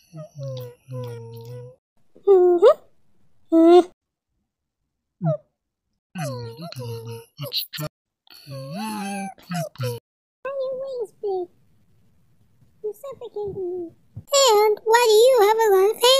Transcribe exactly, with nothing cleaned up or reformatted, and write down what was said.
Mm-hmm. Mm. Your wings big. You're suffocating me. And why do you have a lot of